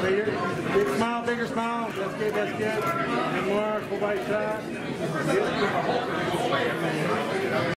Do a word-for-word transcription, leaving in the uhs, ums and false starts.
Bigger, big smile, bigger smile. That's good, that's good. And more, full bite shot.